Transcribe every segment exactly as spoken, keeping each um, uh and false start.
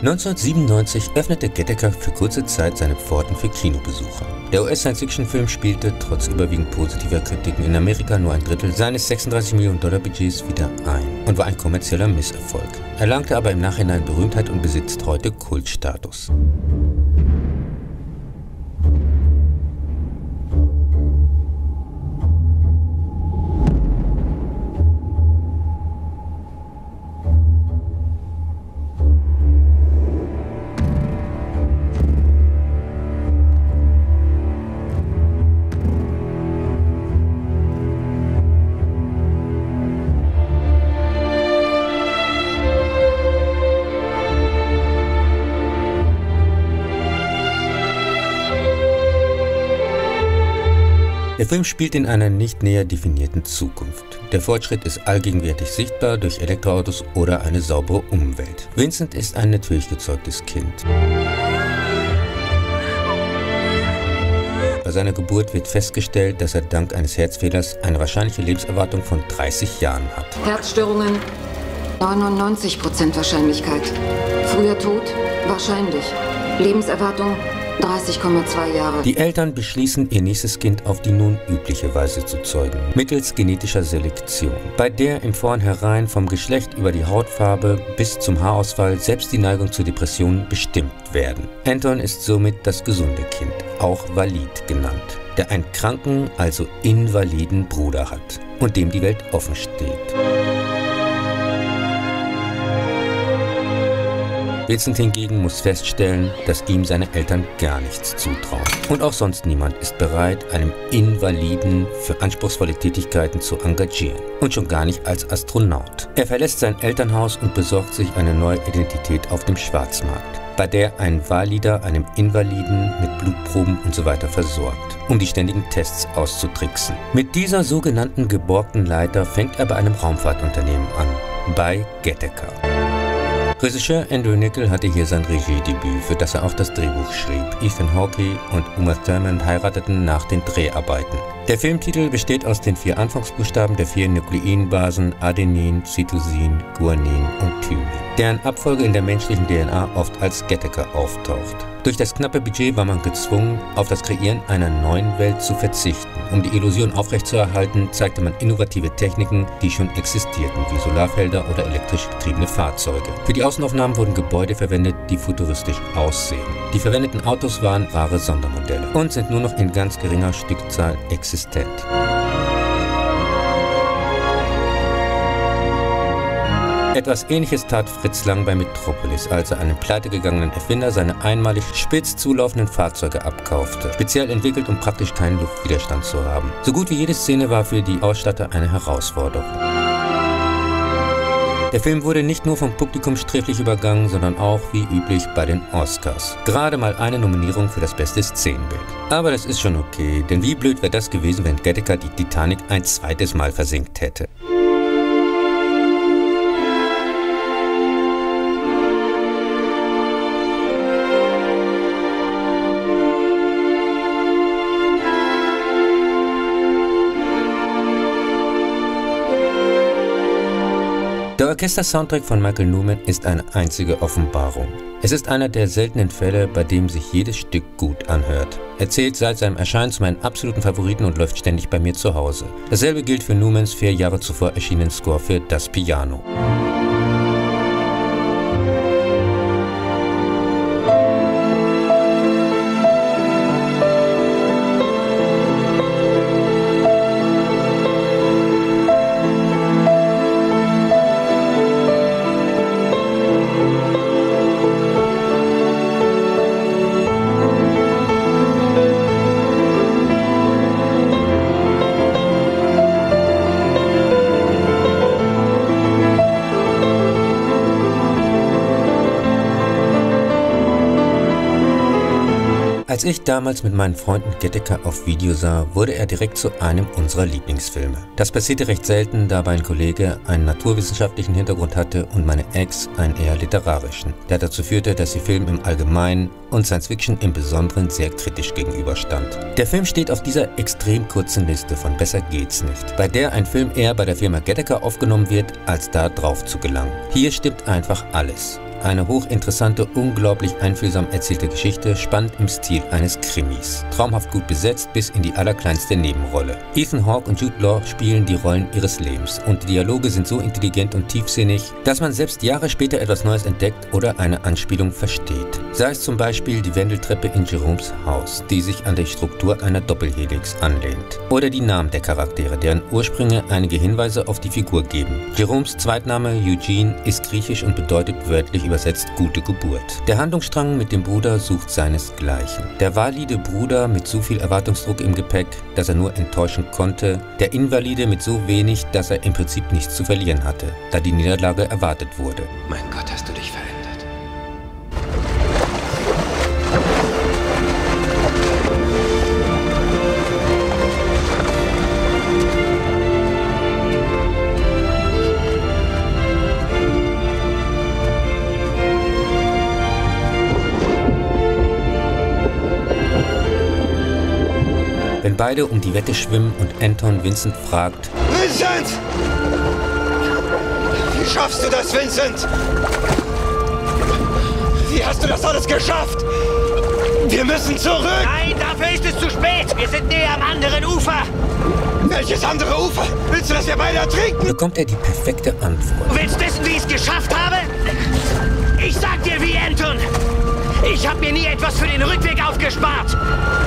neunzehnhundertsiebenundneunzig öffnete Gattaca für kurze Zeit seine Pforten für Kinobesucher. Der U S-Science-Fiction-Film spielte trotz überwiegend positiver Kritiken in Amerika nur ein Drittel seines sechsunddreißig Millionen Dollar Budgets wieder ein und war ein kommerzieller Misserfolg, erlangte aber im Nachhinein Berühmtheit und besitzt heute Kultstatus. Der Film spielt in einer nicht näher definierten Zukunft. Der Fortschritt ist allgegenwärtig sichtbar durch Elektroautos oder eine saubere Umwelt. Vincent ist ein natürlich gezeugtes Kind. Bei seiner Geburt wird festgestellt, dass er dank eines Herzfehlers eine wahrscheinliche Lebenserwartung von dreißig Jahren hat. Herzstörungen, neunundneunzig Prozent Wahrscheinlichkeit. Früher Tod, wahrscheinlich. Lebenserwartung, dreißig Komma zwei Jahre. Die Eltern beschließen, ihr nächstes Kind auf die nun übliche Weise zu zeugen, mittels genetischer Selektion, bei der im Vornherein vom Geschlecht über die Hautfarbe bis zum Haarausfall selbst die Neigung zur Depression bestimmt werden. Anton ist somit das gesunde Kind, auch Valid genannt, der einen kranken, also invaliden Bruder hat und dem die Welt offen steht. Vincent hingegen muss feststellen, dass ihm seine Eltern gar nichts zutrauen. Und auch sonst niemand ist bereit, einem Invaliden für anspruchsvolle Tätigkeiten zu engagieren. Und schon gar nicht als Astronaut. Er verlässt sein Elternhaus und besorgt sich eine neue Identität auf dem Schwarzmarkt, bei der ein Valider einem Invaliden mit Blutproben usw. versorgt, um die ständigen Tests auszutricksen. Mit dieser sogenannten geborgten Leiter fängt er bei einem Raumfahrtunternehmen an, bei Gattaca. Regisseur Andrew Niccol hatte hier sein Regiedebüt, für das er auch das Drehbuch schrieb. Ethan Hawke und Uma Thurman heirateten nach den Dreharbeiten. Der Filmtitel besteht aus den vier Anfangsbuchstaben der vier Nukleinbasen Adenin, Cytosin, Guanin und Thymin, deren Abfolge in der menschlichen D N A oft als Gattaca auftaucht. Durch das knappe Budget war man gezwungen, auf das Kreieren einer neuen Welt zu verzichten. Um die Illusion aufrechtzuerhalten, zeigte man innovative Techniken, die schon existierten, wie Solarfelder oder elektrisch getriebene Fahrzeuge. Für die Außenaufnahmen wurden Gebäude verwendet, die futuristisch aussehen. Die verwendeten Autos waren rare Sondermodelle und sind nur noch in ganz geringer Stückzahl existent. Etwas Ähnliches tat Fritz Lang bei Metropolis, als er einem pleitegegangenen Erfinder seine einmalig spitz zulaufenden Fahrzeuge abkaufte, speziell entwickelt, um praktisch keinen Luftwiderstand zu haben. So gut wie jede Szene war für die Ausstatter eine Herausforderung. Der Film wurde nicht nur vom Publikum sträflich übergangen, sondern auch, wie üblich, bei den Oscars. Gerade mal eine Nominierung für das beste Szenenbild. Aber das ist schon okay, denn wie blöd wäre das gewesen, wenn Gattaca die Titanic ein zweites Mal versenkt hätte. Der Orchester-Soundtrack von Michael Nyman ist eine einzige Offenbarung. Es ist einer der seltenen Fälle, bei dem sich jedes Stück gut anhört. Er zählt seit seinem Erscheinen zu meinen absoluten Favoriten und läuft ständig bei mir zu Hause. Dasselbe gilt für Nymans vier Jahre zuvor erschienenen Score für Das Piano. Als ich damals mit meinen Freunden Gattaca auf Video sah, wurde er direkt zu einem unserer Lieblingsfilme. Das passierte recht selten, da mein Kollege einen naturwissenschaftlichen Hintergrund hatte und meine Ex einen eher literarischen, der dazu führte, dass sie Film im Allgemeinen und Science Fiction im Besonderen sehr kritisch gegenüberstand. Der Film steht auf dieser extrem kurzen Liste von Besser geht's nicht, bei der ein Film eher bei der Firma Gattaca aufgenommen wird, als da drauf zu gelangen. Hier stimmt einfach alles. Eine hochinteressante, unglaublich einfühlsam erzählte Geschichte, spannend im Stil eines Krimis. Traumhaft gut besetzt bis in die allerkleinste Nebenrolle. Ethan Hawke und Jude Law spielen die Rollen ihres Lebens und die Dialoge sind so intelligent und tiefsinnig, dass man selbst Jahre später etwas Neues entdeckt oder eine Anspielung versteht. Sei es zum Beispiel die Wendeltreppe in Jeromes Haus, die sich an die Struktur einer Doppelhelix anlehnt. Oder die Namen der Charaktere, deren Ursprünge einige Hinweise auf die Figur geben. Jeromes Zweitname Eugene ist griechisch und bedeutet wörtlich übersetzt gute Geburt. Der Handlungsstrang mit dem Bruder sucht seinesgleichen. Der valide Bruder mit so viel Erwartungsdruck im Gepäck, dass er nur enttäuschen konnte. Der Invalide mit so wenig, dass er im Prinzip nichts zu verlieren hatte, da die Niederlage erwartet wurde. Mein Gott, hast du dich verändert. Wenn beide um die Wette schwimmen und Anton Vincent fragt: Vincent! Wie schaffst du das, Vincent? Wie hast du das alles geschafft? Wir müssen zurück! Nein, dafür ist es zu spät! Wir sind näher am anderen Ufer! Welches andere Ufer? Willst du, dass wir beide ertrinken? Bekommt er die perfekte Antwort. Du willst wissen, wie ich es geschafft habe? Ich sag dir wie, Anton! Ich habe mir nie etwas für den Rückweg aufgespart!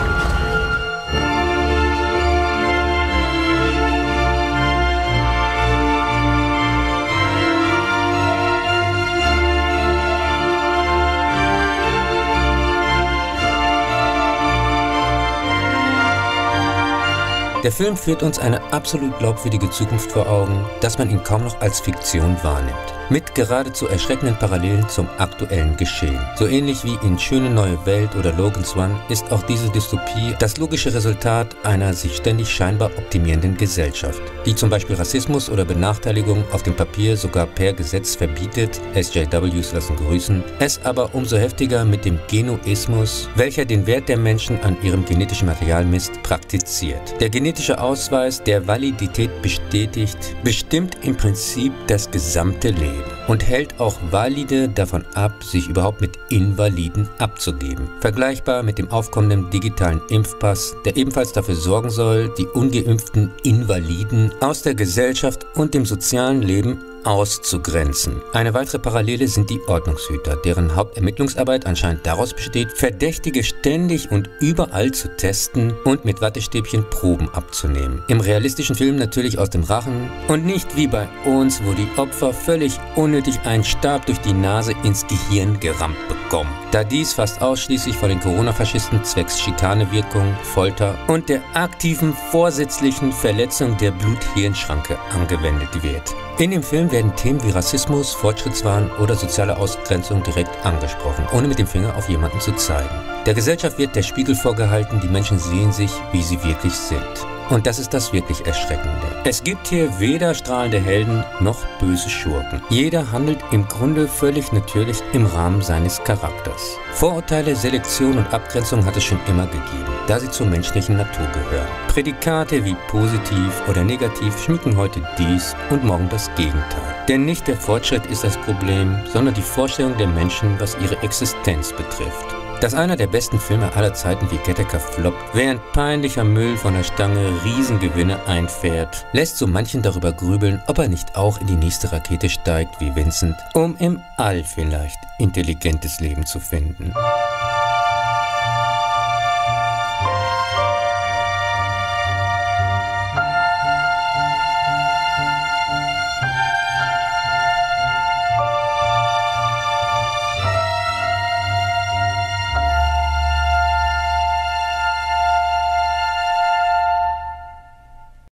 Der Film führt uns eine absolut glaubwürdige Zukunft vor Augen, dass man ihn kaum noch als Fiktion wahrnimmt. Mit geradezu erschreckenden Parallelen zum aktuellen Geschehen. So ähnlich wie in Schöne neue Welt oder Logan's Run ist auch diese Dystopie das logische Resultat einer sich ständig scheinbar optimierenden Gesellschaft, die zum Beispiel Rassismus oder Benachteiligung auf dem Papier sogar per Gesetz verbietet, S J Ws lassen grüßen, es aber umso heftiger mit dem Genoismus, welcher den Wert der Menschen an ihrem genetischen Material misst, praktiziert. Der genetische Ausweis, der Validität bestätigt, bestimmt im Prinzip das gesamte Leben und hält auch Valide davon ab, sich überhaupt mit Invaliden abzugeben. Vergleichbar mit dem aufkommenden digitalen Impfpass, der ebenfalls dafür sorgen soll, die ungeimpften Invaliden aus der Gesellschaft und dem sozialen Leben auszugrenzen. Eine weitere Parallele sind die Ordnungshüter, deren Hauptermittlungsarbeit anscheinend daraus besteht, Verdächtige ständig und überall zu testen und mit Wattestäbchen Proben abzunehmen. Im realistischen Film natürlich aus dem Rachen und nicht wie bei uns, wo die Opfer völlig unnötig einen Stab durch die Nase ins Gehirn gerammt bekommen. Da dies fast ausschließlich von den Corona-Faschisten zwecks Schikanewirkung, Folter und der aktiven vorsätzlichen Verletzung der Blut-Hirn-Schranke angewendet wird. In dem Film werden Themen wie Rassismus, Fortschrittswahn oder soziale Ausgrenzung direkt angesprochen, ohne mit dem Finger auf jemanden zu zeigen. Der Gesellschaft wird der Spiegel vorgehalten, die Menschen sehen sich, wie sie wirklich sind. Und das ist das wirklich Erschreckende. Es gibt hier weder strahlende Helden noch böse Schurken. Jeder handelt im Grunde völlig natürlich im Rahmen seines Charakters. Vorurteile, Selektion und Abgrenzung hat es schon immer gegeben, da sie zur menschlichen Natur gehören. Prädikate wie positiv oder negativ schmücken heute dies und morgen das Gegenteil. Denn nicht der Fortschritt ist das Problem, sondern die Vorstellung der Menschen, was ihre Existenz betrifft. Dass einer der besten Filme aller Zeiten wie Gattaca floppt, während peinlicher Müll von der Stange Riesengewinne einfährt, lässt so manchen darüber grübeln, ob er nicht auch in die nächste Rakete steigt wie Vincent, um im All vielleicht intelligentes Leben zu finden.